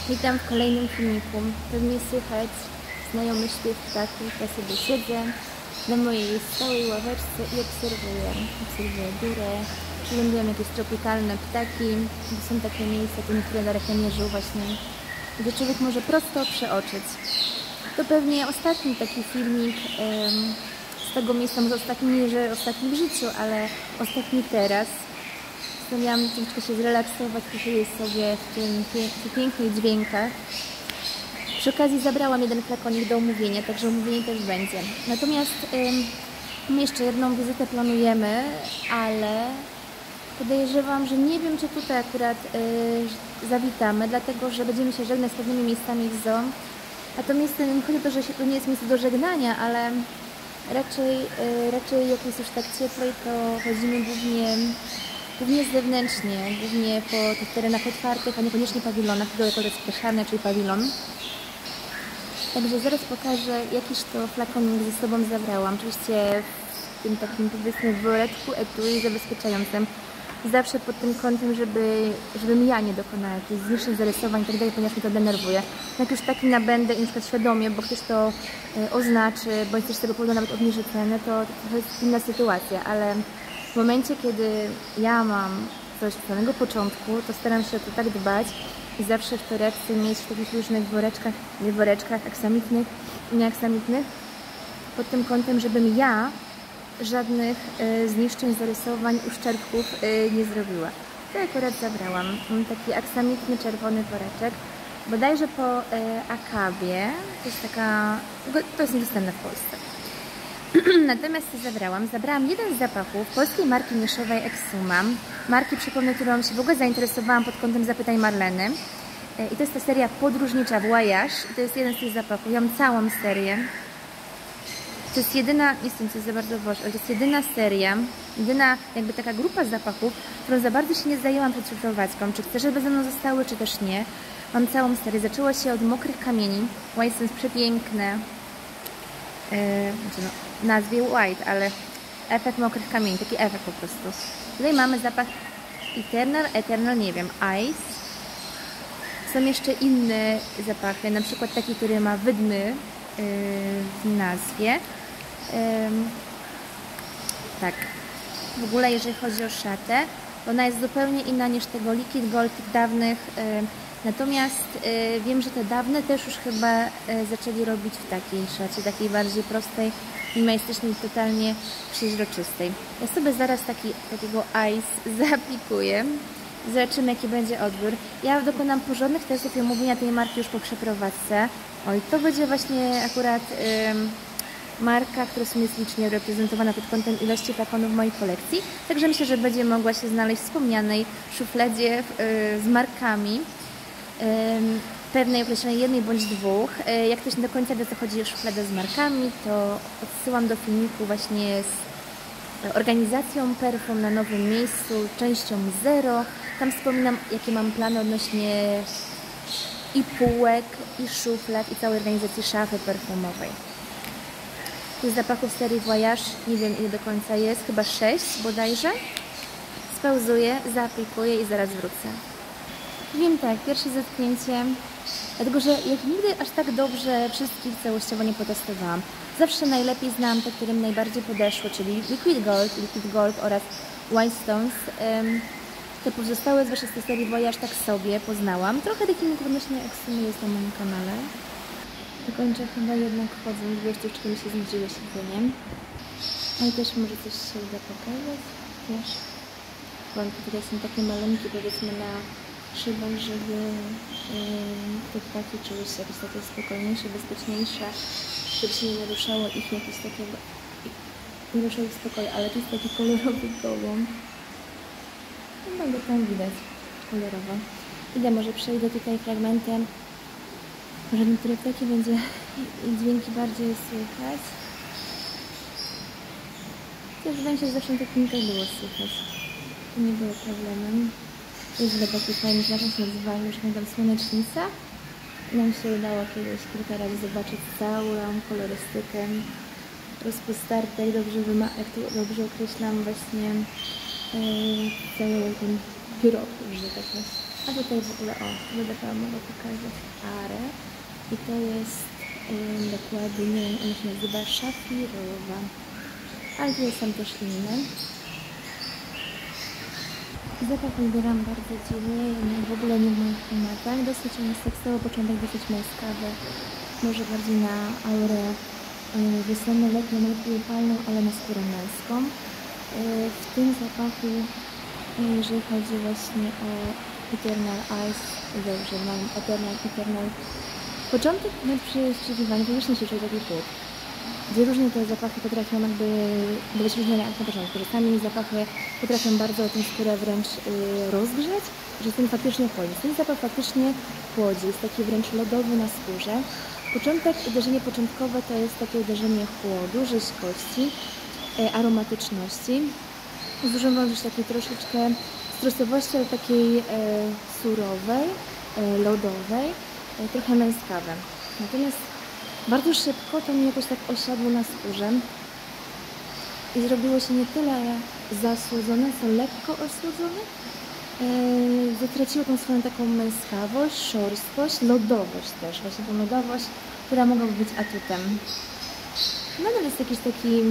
Witam w kolejnym filmiku. Pewnie słychać znajomy śpiew ptaków. Ja sobie siedzę na mojej stałej ławeczce i obserwuję górę. Przyglądam jakieś tropikalne ptaki. To są takie miejsca, które na reklamierzu właśnie, gdzie człowiek może prosto przeoczyć. To pewnie ostatni taki filmik z tego miejsca, może ostatni, nie że ostatni w życiu, ale ostatni teraz. Postanowiłam troszeczkę się zrelaksować, posiedzieć sobie w tych pięknych dźwiękach. Przy okazji zabrałam jeden flakonik do omówienia, także omówienie też będzie. Natomiast my jeszcze jedną wizytę planujemy, ale podejrzewam, że nie wiem, czy tutaj akurat zawitamy, dlatego że będziemy się żegnać z pewnymi miejscami w zoo. A to miejsce, chodzi o to, że to nie jest miejsce do żegnania, ale raczej jak jest już tak cieplej, to chodzimy głównie zewnętrznie, głównie po tych terenach otwartych, a niekoniecznie pawilonach, tylko to jest pieszarnia, czyli pawilon. Także zaraz pokażę, jakiś to flakonik ze sobą zabrałam. Oczywiście w tym takim, powiedzmy, woreczku etui zabezpieczającym. Zawsze pod tym kątem, żebym ja nie dokonała jakichś zniszczeń, zarysowań itd., ponieważ mnie to denerwuje. Jak już taki nabędę i na przykład świadomie, bo ktoś to oznaczy, bądź też z tego powodu nawet obniży cenę, to jest inna sytuacja, ale w momencie, kiedy ja mam coś od samego początku, to staram się o to tak dbać i zawsze w torebce mieć w takich różnych woreczkach aksamitnych i nieaksamitnych, pod tym kątem, żebym ja żadnych zniszczeń, zarysowań, uszczerbków nie zrobiła. To akurat zabrałam. Mam taki aksamitny, czerwony woreczek. Bodajże po Akabie. To jest niedostępne w Polsce. Natomiast zabrałam jeden z zapachów polskiej marki niszowej Exuma. Marki, przypomnę, którą się w ogóle zainteresowałam pod kątem Zapytaj Marleny. I to jest ta seria podróżnicza Voyage. I to jest jeden z tych zapachów. Ja mam całą serię. To jest jedyna, nie wiem, co jest za bardzo ważne, ale to jest jedyna seria, jedyna jakby taka grupa zapachów, którą za bardzo się nie zajęłam przed przeprowadzką. Czy chcę, żeby ze mną zostały, czy też nie. Mam całą serię. Zaczęło się od mokrych kamieni. White jest przepiękne. Nazwie White, ale efekt mokrych kamieni, taki efekt po prostu. Tutaj mamy zapach Eternal, nie wiem, Ice. Są jeszcze inne zapachy, na przykład taki, który ma wydmy w nazwie. Tak. W ogóle jeżeli chodzi o szatę, ona jest zupełnie inna niż tego Liquid Gold tych dawnych. Natomiast wiem, że te dawne też już chyba zaczęli robić w takiej szacie, takiej bardziej prostej, minimalistycznej, totalnie przeźroczystej. Ja sobie zaraz takiego Ice zaaplikuję. Zobaczymy, jaki będzie odbiór. Ja dokonam porządnych testów i omówienia tej marki już po przeprowadzce. Oj, to będzie właśnie akurat marka, która jest licznie reprezentowana pod kątem ilości flakonów w mojej kolekcji. Także myślę, że będzie mogła się znaleźć w wspomnianej szufladzie z markami. Pewnej określonej jednej bądź dwóch. Jak ktoś nie do końca wie, o co chodzi o szufladę z markami, to odsyłam do filmiku właśnie z organizacją perfum na nowym miejscu, częścią 0. Tam wspominam, jakie mam plany odnośnie i półek, i szuflad, i całej organizacji szafy perfumowej. Tych zapachów serii Voyage, nie wiem ile do końca jest, chyba 6 bodajże. Spauzuję, zaaplikuję i zaraz wrócę. Wiem tak, pierwsze zetknięcie, dlatego że jak nigdy aż tak dobrze wszystkich całościowo nie potestowałam. Zawsze najlepiej znam te, którym najbardziej podeszło, czyli Liquid Gold oraz White Stones. Te pozostałe, zwłaszcza z tej serii Voyage, tak sobie poznałam. Trochę tych filmików odnośnie Exumy jest na moim kanale. Dokończę chyba jednak chodząc, bo jeszcze mi się znudziło siedzeniem. Ale też może coś się uda pokazać. Wiesz, bo tutaj są takie malunki, powiedzmy, na szybach, żeby te ptaki czuły się jakieś takie spokojniejsze, bezpieczniejsze, żeby się nie naruszało ich jakieś takiego, nie ruszało ich spokoju, ale to jest taki kolorowy gołąb. Chyba go tam widać kolorowo. Idę, może przejdę tutaj fragmentem, może niektóre ptaki będzie dźwięki bardziej słychać. Też wydaje mi się, że zawsze w technikach było słychać. To nie było problemem. Jest w ogóle taki fajny znak, się nazywa, już pamiętam, Słonecznica. Nam się udało kiedyś kilka razy zobaczyć całą kolorystykę, rozpostarte, jak to dobrze określam, właśnie cały ten biurok, że tak jest. A tutaj w ogóle, będę mogę pokazać parę. I to jest dokładnie, ona się nazywa szafirowa. Ale tu są też inne. Zapach odbieram bardzo dziwnie, w ogóle nie w moich klimatach. Dosyć seksowo, początek dosyć męskawy. Może bardziej na aurę wiosenną, letnią, lepiej upalną, ale na skórę męską. W tym zapachu, jeżeli chodzi właśnie o Eternal Eyes, dobrze, mam Eternal. Początek przyszykiwania faktycznie się czuje taki chłód. Dwie różne te zapachy potrafią jakby być różne jak na początku. Czasami zapachy potrafią bardzo tę skórę wręcz rozgrzać, że ten faktycznie chłodzi. Ten zapach faktycznie chłodzi, jest taki wręcz lodowy na skórze. Uderzenie początkowe to jest takie uderzenie chłodu, rzeźkości, aromatyczności. Z dużą też takiej troszeczkę stresowości, ale takiej surowej, lodowej, trochę męskawe. Natomiast bardzo szybko to mi jakoś tak osiadło na skórze i zrobiło się nie tyle zasłodzone, co lekko osłodzone. Zatraciło tą swoją taką męskawość, szorstkość, lodowość też, właśnie tą lodowość, która mogłaby być atutem. Nadal jest jakiś taki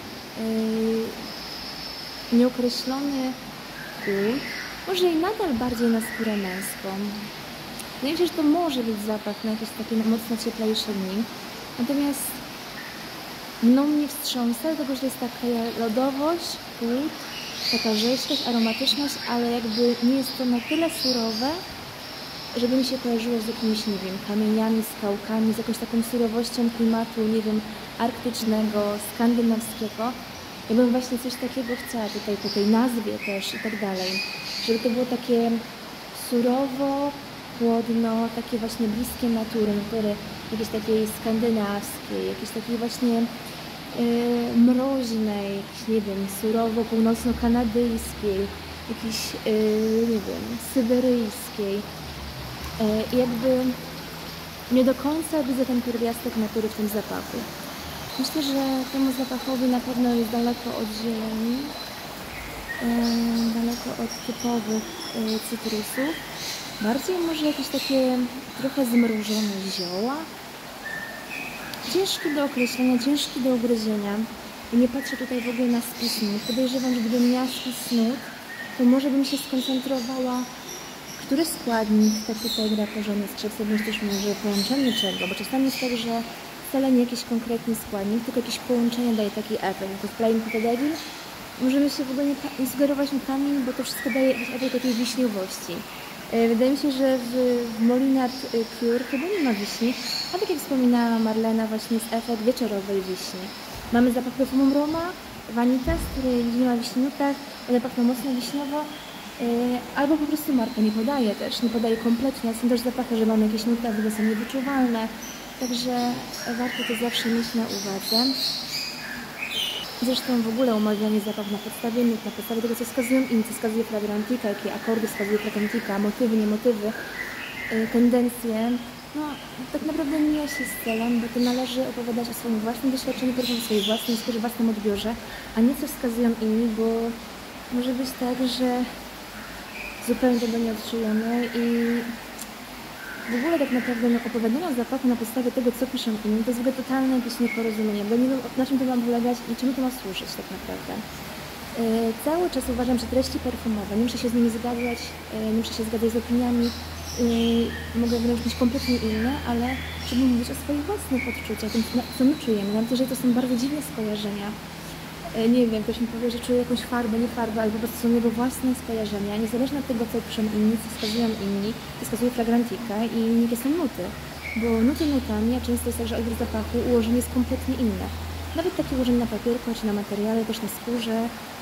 nieokreślony chłód, może i nadal bardziej na skórę męską. Wydaje mi się, że to może być zapach na jakieś takie mocno cieplejsze dni. Natomiast mną mnie wstrząsa, dlatego że jest taka lodowość, chłód, taka rzeźkość, aromatyczność, ale jakby nie jest to na tyle surowe, żeby mi się kojarzyło z jakimiś, nie wiem, kamieniami, skałkami, z jakąś taką surowością klimatu, nie wiem, arktycznego, skandynawskiego. Ja bym właśnie coś takiego chciała tutaj po tej nazwie też i tak dalej, żeby to było takie surowo, chłodno, takie właśnie bliskie natury, jakiejś takiej skandynawskiej, jakiejś takiej właśnie mroźnej, jakiejś, nie wiem, surowo północno-kanadyjskiej, jakiejś, nie wiem, syberyjskiej. I jakby nie do końca widzę ten pierwiastek natury w tym zapachu. Myślę, że temu zapachowi na pewno jest daleko od zieleni, daleko od typowych cytrusów. Bardziej może jakieś takie trochę zmrożone zioła. Ciężki do określenia, ciężki do ugryzienia. I nie patrzę tutaj w ogóle na spis nut. Podejrzewam, że gdybym miała spis nut, to może bym się skoncentrowała, który składnik tak tutaj gra porządny skrzypce, bądź też może połączenie czego, bo czasami jest tak, że wcale nie jakiś konkretny składnik, tylko jakieś połączenie daje taki efekt. To jest plain pterodactyl. Możemy się w ogóle nie sugerować nutami, bo to wszystko daje jakiś efekt takiej wiśniowości. Wydaje mi się, że w Molinard Pure chyba nie ma wiśni, a tak jak wspominała Marlena, właśnie jest efekt wieczorowej wiśni. Mamy zapach perfumum Roma, Vanitas, który nie ma wiśni w nutach, one pachną mocno wiśniowo, albo po prostu marka nie podaje kompletnie. Są też zapachy, że mamy jakieś nuty, ale są niewyczuwalne, także warto to zawsze mieć na uwadze. Zresztą w ogóle omawianie zapach na podstawie nut, na podstawie tego, co wskazują inni, co wskazuje fragrantika, jakie akordy wskazuje fragrantika, motywy, nie motywy, tendencje. No, tak naprawdę mija się z celem, bo to należy opowiadać o swoim własnym doświadczeniu, o swojej własnej skórze, własnym odbiorze, a nie co wskazują inni, bo może być tak, że zupełnie tego nie odczujemy i w ogóle tak naprawdę opowiadanie o zapachu na podstawie tego, co piszą inni, to jest w ogóle totalne jakieś nieporozumienie, bo nie wiem, na czym to ma polegać i czemu to ma służyć tak naprawdę. Cały czas uważam, że treści perfumowe, nie muszę się z nimi zgadzać, nie muszę się zgadzać z opiniami, mogę wręcz być kompletnie inne, ale żeby mówić o swoich własnych odczuciach, o tym, co my czujemy, nawet jeżeli to są bardzo dziwne skojarzenia. Nie wiem, ktoś mi powie, że czuje jakąś farbę, nie farbę, ale po prostu są jego własne skojarzenia, niezależnie od tego, co piszą inni, co wskazują inni, co wskazuje fragrantika i jakie są nuty. Bo nuty nutami, a często jest tak, że odbiór zapachu, ułożenie jest kompletnie inne. Nawet takie ułożenie na papierku, czy na materiale, też na skórze.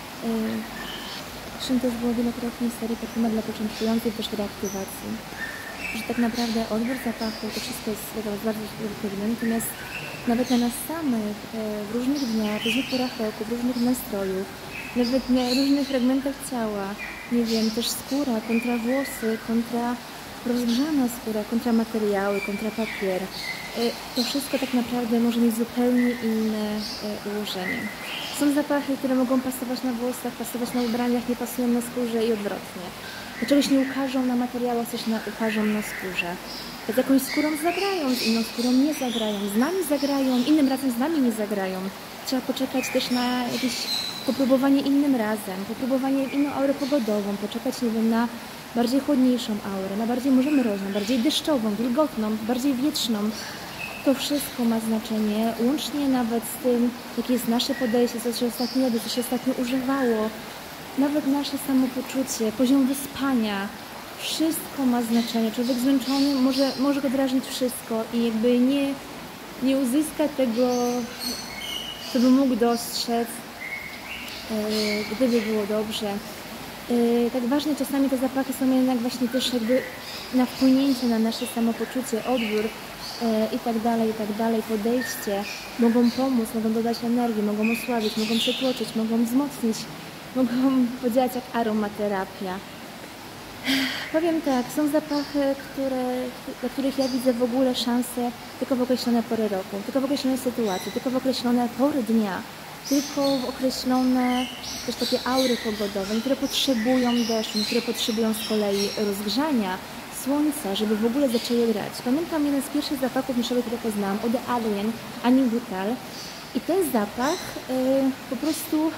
Zresztą też było wielokrotnie w serii perfuma dla początkujących, też w reaktywacji. Że tak naprawdę odbiór zapachu, to wszystko jest bardzo subiektywne, natomiast nawet na nas samych, w różnych dniach, w różnych porach roku, w różnych nastrojów, nawet na różnych fragmentach ciała, nie wiem, też skóra kontra włosy, kontra rozgrzana skóra, kontra materiały, kontra papier. To wszystko tak naprawdę może mieć zupełnie inne ułożenie. Są zapachy, które mogą pasować na włosach, pasować na ubraniach, nie pasują na skórze i odwrotnie. czegoś nie ukażą na materiałach, coś ukażą na skórze. Z jakąś skórą zagrają, z inną skórą nie zagrają, z nami zagrają, innym razem z nami nie zagrają. Trzeba poczekać też na jakieś popróbowanie innym razem, popróbowanie inną aurę pogodową, poczekać, nie wiem, na bardziej chłodniejszą aurę, na bardziej może mroźną, bardziej deszczową, wilgotną, bardziej wietrzną. To wszystko ma znaczenie, łącznie nawet z tym, jakie jest nasze podejście, co się ostatnio jadło, co się ostatnio używało, nawet nasze samopoczucie, poziom wyspania. Wszystko ma znaczenie. Człowiek zmęczony może go drażnić wszystko i jakby nie uzyska tego, co by mógł dostrzec, gdyby było dobrze. Tak ważne czasami te zapachy są jednak właśnie też jakby na wpłynięcie na nasze samopoczucie, odbiór i tak dalej, podejście. Mogą pomóc, mogą dodać energii, mogą osłabić, mogą przytłoczyć, mogą wzmocnić, mogą podziałać jak aromaterapia. Powiem tak, są zapachy, dla których ja widzę w ogóle szanse tylko w określone pory roku, tylko w określone sytuacje, tylko w określone pory dnia, tylko w określone też takie aury pogodowe, które potrzebują deszczu, które potrzebują z kolei rozgrzania, słońca, żeby w ogóle zaczęły grać. Pamiętam jeden z pierwszych zapachów niszowych, które poznałam, Eau de Alien, Annie Gutal, i ten zapach po prostu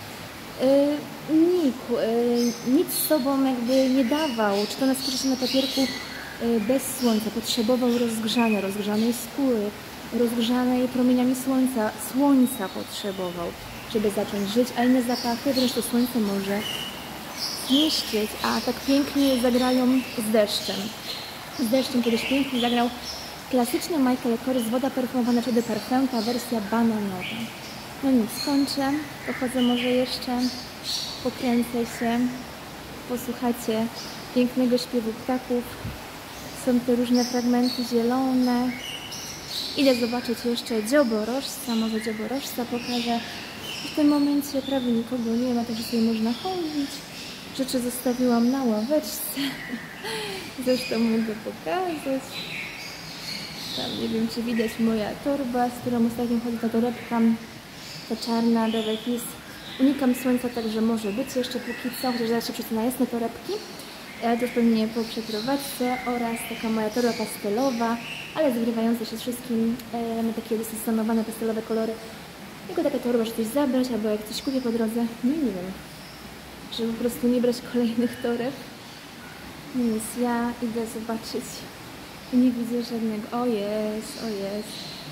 nikł, nic z sobą jakby nie dawał, czy to na skórze, czy na papierku, bez słońca. Potrzebował rozgrzania, rozgrzanej skóry, rozgrzanej promieniami słońca potrzebował, żeby zacząć żyć, a inne zapachy wręcz to słońce może zniszczyć, a tak pięknie zagrają z deszczem. Z deszczem kiedyś pięknie zagrał klasyczny Michael Kors, woda perfumowana, czy de parfum, ta wersja bananowa. No nic, skończę, pochodzę może jeszcze, pokręcę się, posłuchacie pięknego śpiewu ptaków. Są te różne fragmenty zielone. Idę zobaczyć jeszcze dzioborożca, może dzioborożca pokażę. W tym momencie prawie nikogo nie ma, także sobie można chodzić. Rzeczy zostawiłam na ławeczce. Zresztą mogę pokazać. Tam nie wiem, czy widać moja torba, z którą ostatnio chodzę, ta torebka. Ta czarna Bevekis. Unikam słońca, także może być jeszcze póki co, chociaż zaraz się przesunę na jasne torebki. Ale to już pewnie po przeprowadzce oraz taka moja torba pastelowa, ale zgrywająca się z wszystkim. Mamy takie dosyć stonowane pastelowe kolory. Tylko taka torba, żeby coś zabrać, albo jak coś kupię po drodze, no nie wiem. Żeby po prostu nie brać kolejnych toreb. Więc ja idę zobaczyć. Nie widzę żadnego. O jest, o jest.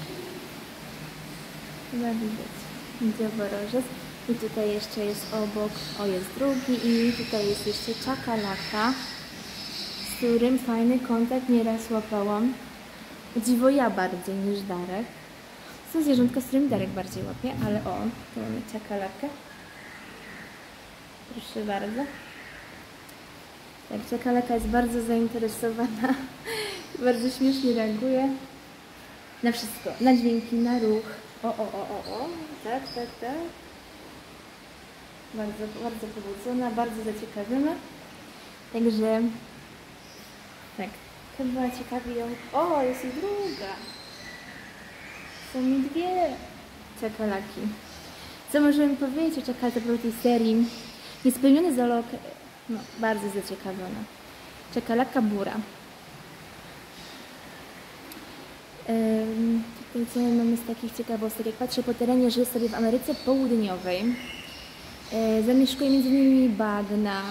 Chyba widać. Dzioborożec. I tutaj jeszcze jest obok, o jest drugi i tutaj jest jeszcze czakalaka, z którym fajny kontakt nieraz łapałam. O dziwo ja bardziej niż Darek. Są zwierzątka, z którymi Darek bardziej łapie, ale o, tu mamy czakalakę. Proszę bardzo. Tak, czakalaka jest bardzo zainteresowana, bardzo śmiesznie reaguje na wszystko, na dźwięki, na ruch. O, tak. Bardzo pobudzona, bardzo zaciekawiona. Także tak, chyba ciekawi ją. O, jest i druga. Są mi dwie czakalaki. Co możemy powiedzieć o czakalce po tej serii? Niespełniony zalog, no, bardzo zaciekawiona. Czakalaka bura. Tutaj co mamy z takich ciekawostek? Jak patrzę po terenie, żyje sobie w Ameryce Południowej. Zamieszkuje m.in. bagna.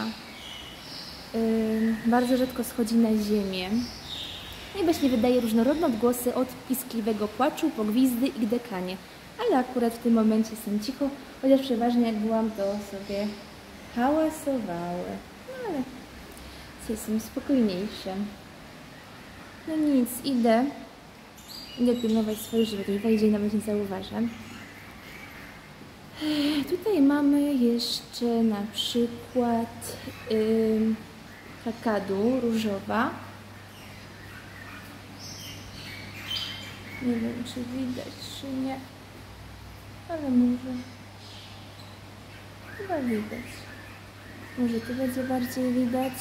Bardzo rzadko schodzi na ziemię. I właśnie wydaje różnorodne odgłosy od piskliwego płaczu po gwizdy i gdekanie. Ale akurat w tym momencie są cicho, chociaż przeważnie jak byłam, to sobie hałasowały. No ale dzisiaj są spokojniejsze. No nic, idę pilnować swoje, żeby tutaj wejdzie i nawet nie zauważę. Tutaj mamy jeszcze na przykład kakadu różowa. Nie wiem, czy widać, czy nie, ale może chyba widać. Może tu będzie bardziej widać.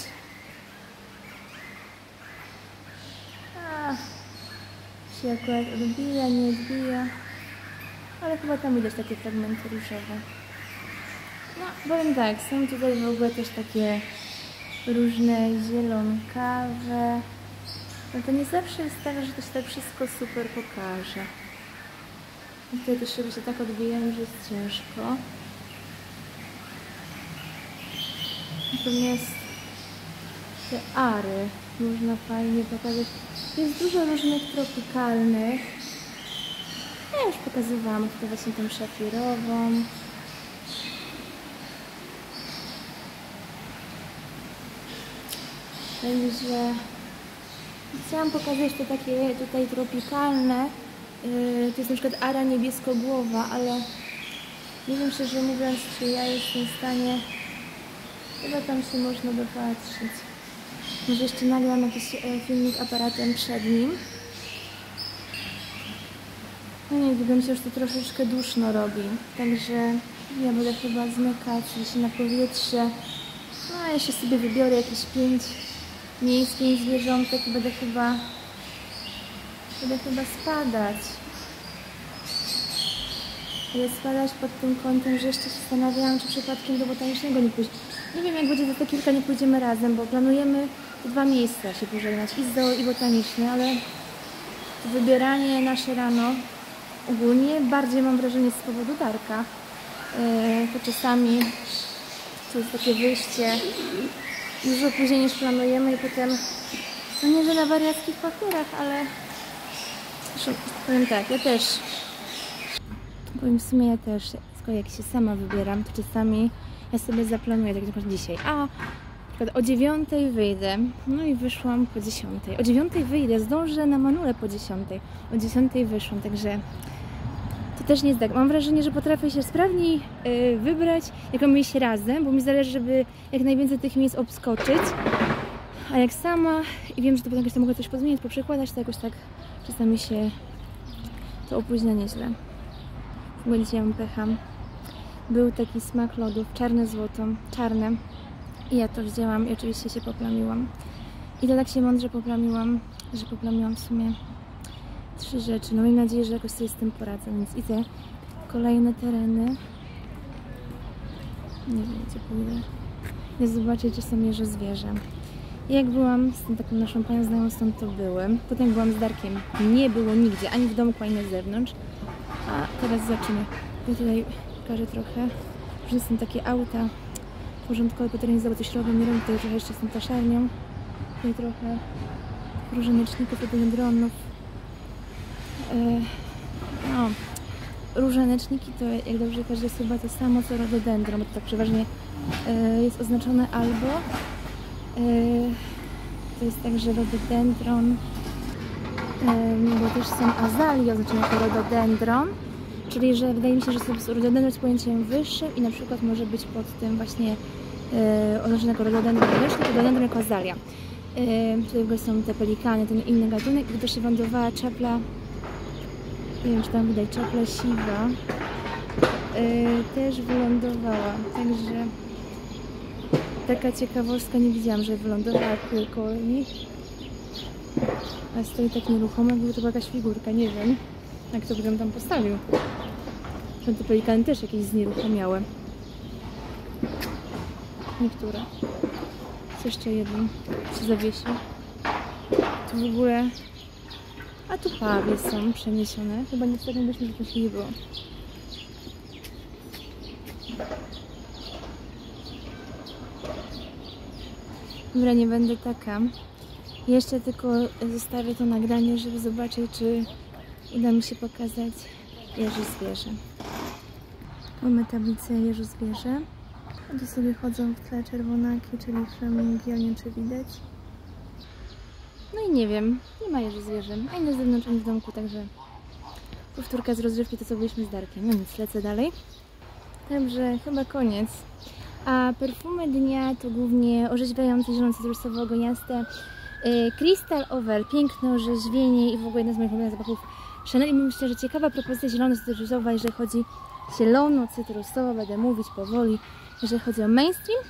Się akurat odbija, nie odbija. Ale chyba tam widać takie fragmenty różowe. No, powiem tak, są tutaj w ogóle też takie różne zielonkawe. No to nie zawsze jest tak, że to się tak wszystko super pokaże. I tutaj te szyby się tak odbijają, że jest ciężko. Natomiast te ary można fajnie pokazać. Jest dużo różnych tropikalnych. Ja już pokazywałam tutaj właśnie tą szafirową. Także chciałam pokazać te takie tutaj tropikalne. To jest na przykład ara niebieskogłowa, ale nie wiem szczerze mówiąc, czy ja jestem w stanie. Chyba tam się można dopatrzeć. Może jeszcze nagram jakiś filmik aparatem przed nim. No nie, wydaje mi się, że to troszeczkę duszno robi. Także ja będę chyba zmykać się na powietrze. No a jeszcze sobie wybiorę jakieś 5 miejsc, 5 zwierzątek i będę chyba spadać. Będę spadać pod tym kątem, że jeszcze się zastanawiałam, czy przypadkiem do botanicznego nie pójść. Nie wiem, jak będzie za te kilka, nie pójdziemy razem, bo planujemy te 2 miejsca się pożegnać, i zoo, i botaniczne, ale to wybieranie nasze rano ogólnie bardziej mam wrażenie z powodu Darka. To czasami to jest takie wyjście dużo później niż planujemy i potem, no nie, że na wariackich papierach, ale powiem tak, ja też powiem w sumie skoro jak się sama wybieram, to czasami ja sobie zaplanuję, tak jak na przykład dzisiaj, na przykład o 9 wyjdę, no i wyszłam po 10. O 9 wyjdę, zdążę na manule po 10. O 10 wyszłam, także to też nie jest tak. Mam wrażenie, że potrafię się sprawniej wybrać, jak mamy iść razem, bo mi zależy, żeby jak najwięcej tych miejsc obskoczyć. A jak sama i wiem, że to potem jakoś tam mogę coś pozmieniać, poprzekładać, to jakoś tak czasami się to opóźnia nieźle. W ogóle dzisiaj mam pecha. Był taki smak lodów, czarne złoto, czarne. I ja to wzięłam i oczywiście się poplamiłam. I to tak się mądrze poplamiłam, że poplamiłam w sumie 3 rzeczy. No mam nadzieję, że jakoś sobie z tym poradzę, więc idę kolejne tereny. Nie wiem, gdzie pójdę. Idę zobaczyć, czy są jeżozwierzę. I jak byłam z tą taką naszą panią znajomą, stąd to były. Potem byłam z Darkiem. Nie było nigdzie, ani w domku, ani na zewnątrz. A teraz zobaczymy. Ja tutaj pokażę trochę. Że są takie auta porządkowe po terenie zoo, coś robią, nie robią. Tutaj trochę jeszcze z tą taszarnią. Tutaj trochę różaneczników, rhododendronów. No, różaneczniki to, jak dobrze każdy jest chyba to samo co rhododendron, bo to tak przeważnie jest oznaczone albo to jest tak, że rhododendron, bo też są azalie oznaczone jako rhododendron, czyli że wydaje mi się, że rhododendron jest pojęciem wyższym i na przykład może być pod tym właśnie oznaczone jako rhododendron leśny, rhododendron jako azalia. Tutaj w ogóle są te pelikany, ten inny gatunek i też się wylądowała czapla, nie wiem, czy tam widać, czapla siwa też wylądowała, także taka ciekawostka, nie widziałam, że wylądowała koło nich, a stoi tak nieruchomo, jakby to była jakaś figurka, nie wiem, jak to by ją tam postawił. Że te pelikany też jakieś znieruchomiałe. Niektóre. Co jeszcze jeden się zawiesił. Tu w ogóle... A tu pawie są przeniesione. Chyba nie byśmy, że to się nie było. Dobra, nie będę taka. Jeszcze tylko zostawię to nagranie, żeby zobaczyć, czy uda mi się pokazać jeżozwierzę. Mamy tablicę jeżozwierzę. A tu sobie chodzą w tle czerwonaki, czyli flamingi, ale nie wiem, czy widać. No i nie wiem, nie ma jeżozwierzę, ani na zewnątrz, ani w domku, także powtórka z rozrywki, to co byliśmy z Darkiem. No nic, lecę dalej. Dobrze, chyba koniec. A perfumy dnia to głównie orzeźwiające zielono cytrusowo goniaste Crystal Over, piękne orzeźwienie i w ogóle jedna z moich ulubionych zapachów Chanel. I myślę, że ciekawa propozycja zielono-cytrusowa, jeżeli chodzi zielono-cytrusowo, będę mówić powoli, jeżeli chodzi o mainstream,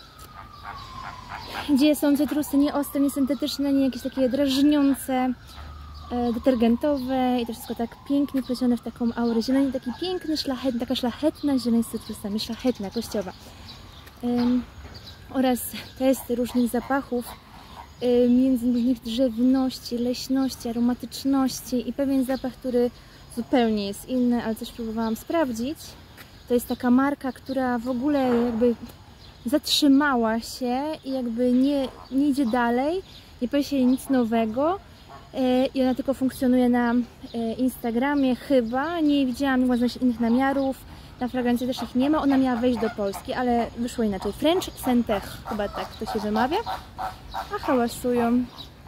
gdzie są cytrusy nie ostre, nie syntetyczne, nie jakieś takie drażniące, detergentowe i to wszystko tak pięknie plecione w taką aurę zieleni, taki piękny, szlachetny, taka szlachetna zieleń z cytrusami, szlachetna, kościowa. oraz testy różnych zapachów, między różnych drzewności, leśności, aromatyczności i pewien zapach, który zupełnie jest inny, ale coś próbowałam sprawdzić. To jest taka marka, która w ogóle jakby zatrzymała się i jakby nie idzie dalej, nie pojawia się nic nowego i ona tylko funkcjonuje na Instagramie chyba. Nie widziałam innych namiarów, na fragrancji też ich nie ma. Ona miała wejść do Polski, ale wyszło inaczej. French Sentech, chyba tak to się wymawia. A hałasują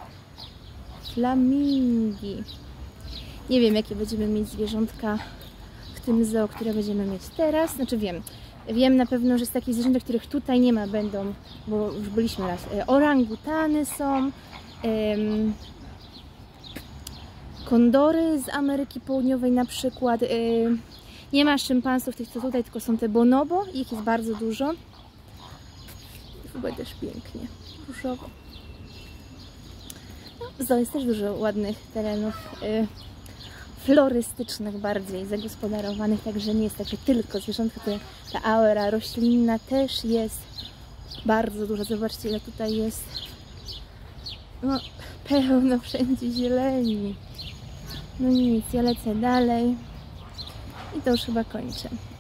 flamingi. Nie wiem, jakie będziemy mieć zwierzątka w tym zoo, które będziemy mieć teraz. Znaczy wiem na pewno, że z takich zwierząt, których tutaj nie ma, będą, bo już byliśmy raz, orangutany są, kondory z Ameryki Południowej na przykład. Nie ma szympansów tych, co tutaj, tylko są te bonobo. Ich jest bardzo dużo. W ogóle też pięknie, różowo. No, zoo jest też dużo ładnych terenów florystycznych, bardziej zagospodarowanych, także nie jest tak, że tylko zwierzątka, ta aura roślinna też jest bardzo duża. Zobaczcie, ile tutaj jest, no, pełno wszędzie zieleni. No nic, ja lecę dalej i to już chyba kończę.